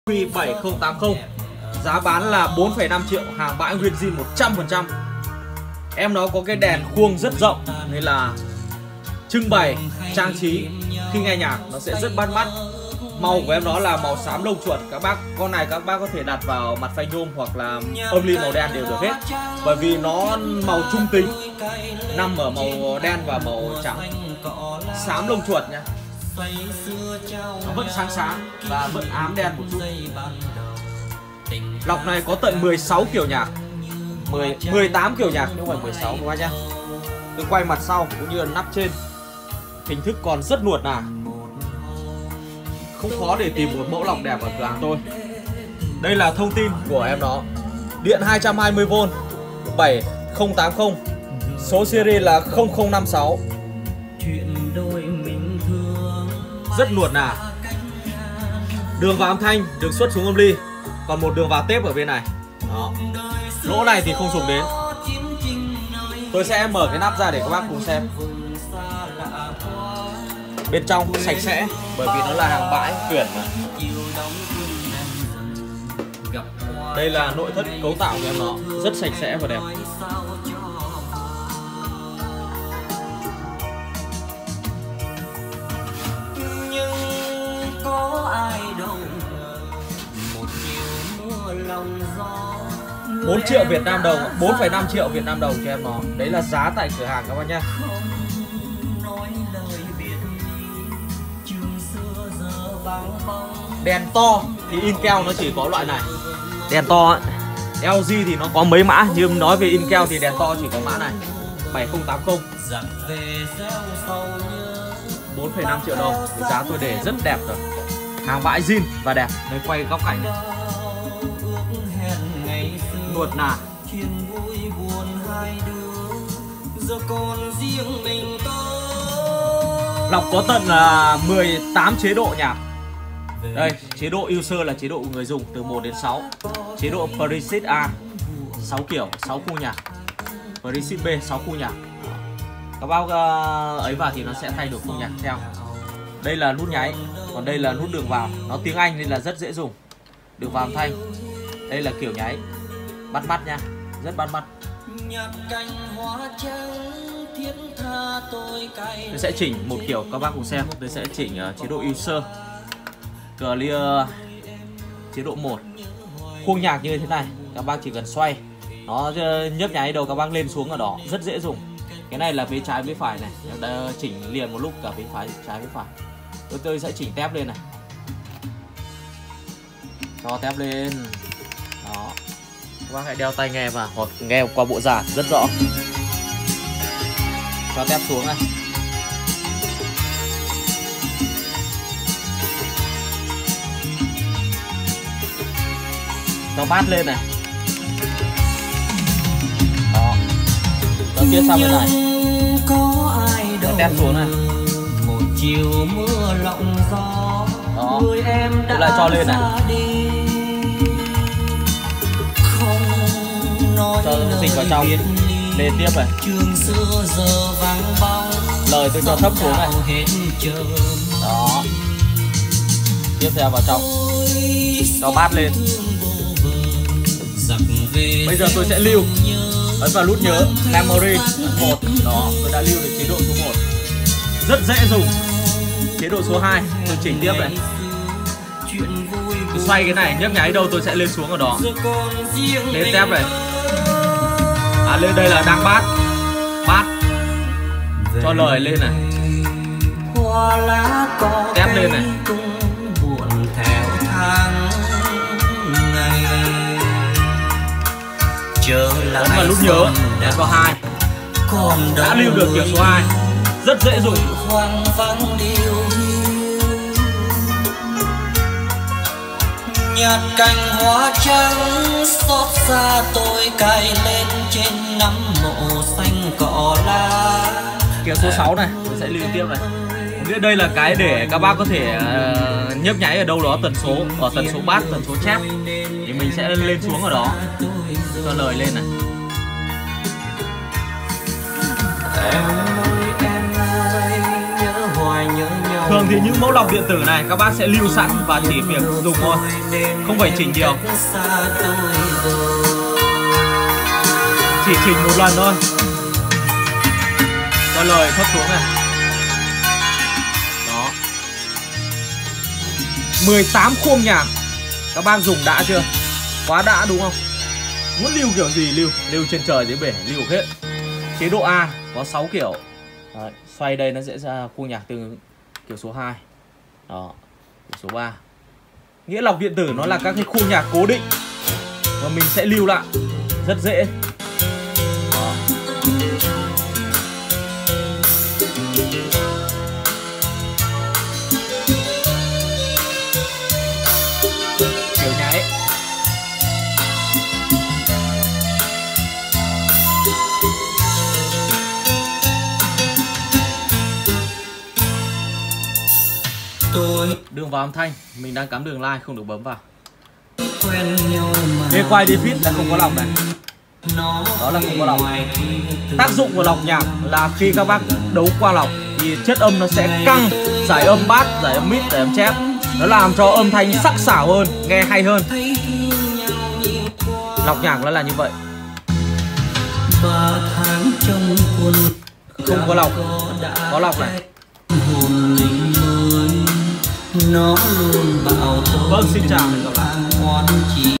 Q7080. Giá bán là 4,5 triệu, hàng bãi nguyên zin 100%. Em nó có cái đèn khuôn rất rộng nên là trưng bày, trang trí khi nghe nhạc nó sẽ rất bắt mắt. Màu của em nó là màu xám lông chuột. Con này các bác có thể đặt vào mặt phanh nhôm hoặc là âm ly màu đen đều được hết. Bởi vì nó màu trung tính, nằm ở màu đen và màu trắng. Xám lông chuột nha. Nó vẫn sáng sáng và vẫn ám đen một chút. Lọc này có tận 16 kiểu nhạc, 18 kiểu nhạc nhưng không phải 16 các bác nhá. Tôi quay mặt sau cũng như là nắp trên, hình thức còn rất nuột nà. Không khó để tìm một mẫu lọc đẹp ở cửa hàng tôi. Đây là thông tin của em nó. Điện 220V 7080, số series là 0056. Rất nuột nà. Đường vào âm thanh được xuất xuống âm ly, còn một đường vào tép ở bên này. Đó. Lỗ này thì không dùng đến. Tôi sẽ mở cái nắp ra để các bác cùng xem. Bên trong sạch sẽ bởi vì nó là hàng bãi tuyển mà. Đây là nội thất cấu tạo của em nó, rất sạch sẽ và đẹp. Nhưng có ai đâu một chiều mưa lòng gió. 4 triệu Việt Nam đồng, 4,5 triệu Việt Nam đồng cho em nó. Đấy là giá tại cửa hàng các bác nhá. Đèn to thì Intel nó chỉ có loại này. Đèn to ấy. LG thì nó có mấy mã, nhưng nói về Intel thì đèn to chỉ có mã này 7080. 4,5 triệu đồng. Cái giá tôi để rất đẹp rồi. Hàng bãi zin và đẹp. Đây quay góc cảnh này. Nuột nà. Lọc có tận là 18 chế độ nhạc. Đây, chế độ user là chế độ của người dùng từ 1 đến 6. Chế độ preset A 6 kiểu, 6 khu nhạc. Preset B 6 khu nhạc. Các bác ấy vào thì nó sẽ thay đổi khu nhạc theo. Đây là nút nháy, còn đây là nút đường vào. Nó tiếng Anh nên là rất dễ dùng. Đường vào âm thanh. Đây là kiểu nháy. Bắt mắt nha, rất bắt mắt. Tôi sẽ chỉnh một kiểu các bác cùng xem. Tôi sẽ chỉnh chế độ user clear chế độ 1. Khuôn nhạc như thế này, các bác chỉ cần xoay, nó nhấp nháy đầu các bác lên xuống ở đó, rất dễ dùng. Cái này là vế trái vế phải này, chỉnh liền một lúc cả vế phải trái vế phải. Tôi sẽ chỉnh tép lên này, cho tép lên. Đó, các bác hãy đeo tai nghe vào hoặc nghe qua bộ giảm rất rõ. Cho tép xuống này. Cho bát lên này. Đó. Cho tiếp sang bên này. Cho tép xuống này. Một chiều mưa lộng gió. Đó. Người em đã lại cho lên này. Cho dịch vào trong. Lên tiếp này. Lời tôi cho thấp xuống này. Đó. Tiếp theo vào trong. Cho bát lên. Bây giờ tôi sẽ lưu. Ấn vào nút nhớ memory 1. Đó, tôi đã lưu được chế độ số 1. Rất dễ dùng. Chế độ số 2 tôi chỉnh tiếp này. Tôi xoay cái này, nhấp nháy đâu tôi sẽ lên xuống ở đó. Lên tép này. À, lên đây là đang bát. Bát. Cho lời lên này. Tép lên này. Ấn vào nút nhớ để có 2. Đã lưu được kiểu số 2. Rất dễ dùng. Nhạt cành hoa trắng xót xa tôi cài lên trên nắm mộ xanh cỏ lá. Kiểu số 6 này tôi sẽ lưu tiếp này. Đây là cái để các bác có thể nhấp nháy ở đâu đó tần số, ở tần số bass, tần số chép thì mình sẽ lên xuống ở đó. Cho lời lên này. Em ơi nhớ hoài nhớ Thường thì những mẫu lọc điện tử này các bác sẽ lưu sẵn và chỉ việc dùng thôi, không phải chỉnh nhiều. Chỉ chỉnh một lần thôi. Cho lời thấp xuống này. Đó. 18 khuôn nhạc. Các bác dùng đã chưa? Quá đã đúng không? Muốn lưu kiểu gì lưu, lưu trên trời dưới bể, lưu hết. Chế độ A có 6 kiểu. Đấy, xoay đây nó sẽ ra khuôn nhạc từ kiểu số 2. Đó, kiểu số 3. Nghĩa lọc điện tử nó là các cái khuôn nhạc cố định và mình sẽ lưu lại rất dễ. Đó. Kiểu nháy. Đường vào âm thanh, mình đang cắm đường line không được bấm vào. Equalize Defeat là không có lọc này. Đó là không có lọc. Tác dụng của lọc nhạc là khi các bác đấu qua lọc thì chất âm nó sẽ căng, giải âm bass, giải âm mid, giải âm chép. Nó làm cho âm thanh sắc sảo hơn, nghe hay hơn. Lọc nhạc nó là như vậy. Không có lọc, có lọc này. Nó luôn bảo tôi. Vâng, xin chào, hẹn gặp lại.